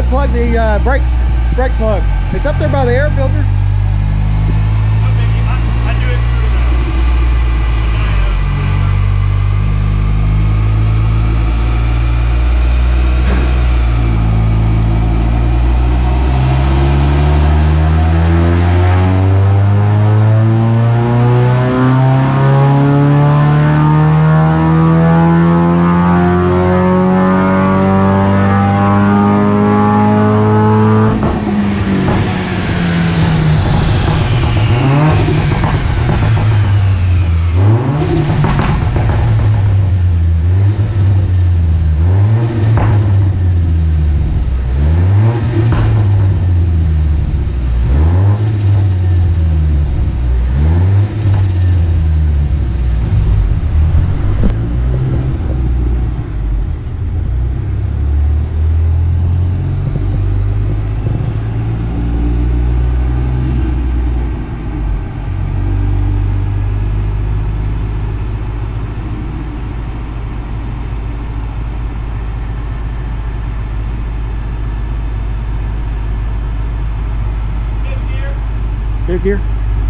unplug the brake plug. It's up there by the air filter. I do it through Fifth gear.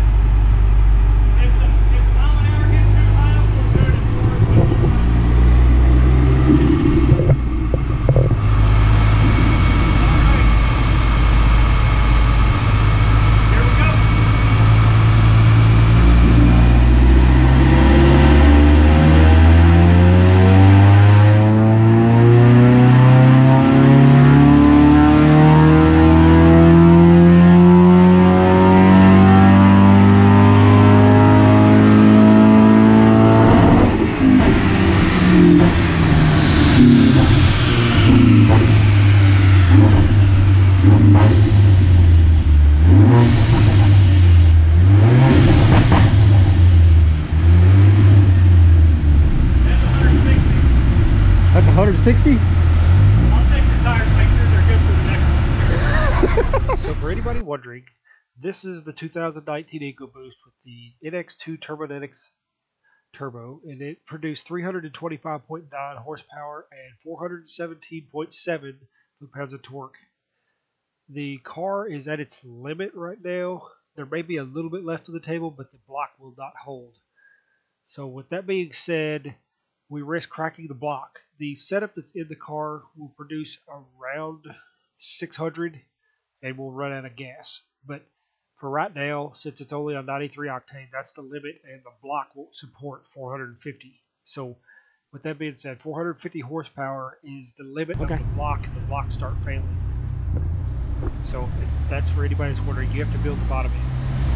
That's 160? I'll take your tires, make sure they're good for the next one. So for anybody wondering, this is the 2019 Ecoboost with the NX2 Turbonetics turbo, and it produced 325.9 horsepower and 417.7 foot-pounds of torque. The car is at its limit right now. There may be a little bit left of the table, but the block will not hold. So with that being said, we risk cracking the block. The setup that's in the car will produce around 600 and will run out of gas. But for right now, since it's only on 93 octane, that's the limit, and the block won't support 450. So with that being said, 450 horsepower is the limit of the block, and the blocks start failing. So if that's for anybody that's wondering, you have to build the bottom end.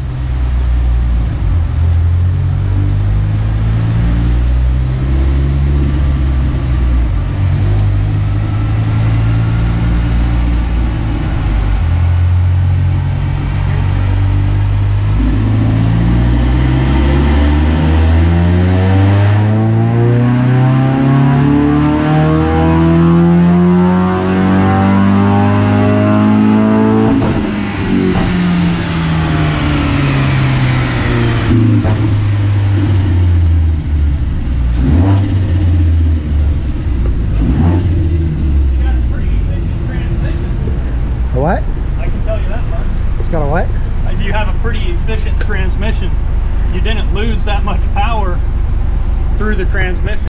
What? I can tell you that much. It's got a what? You have a pretty efficient transmission. You didn't lose that much power through the transmission.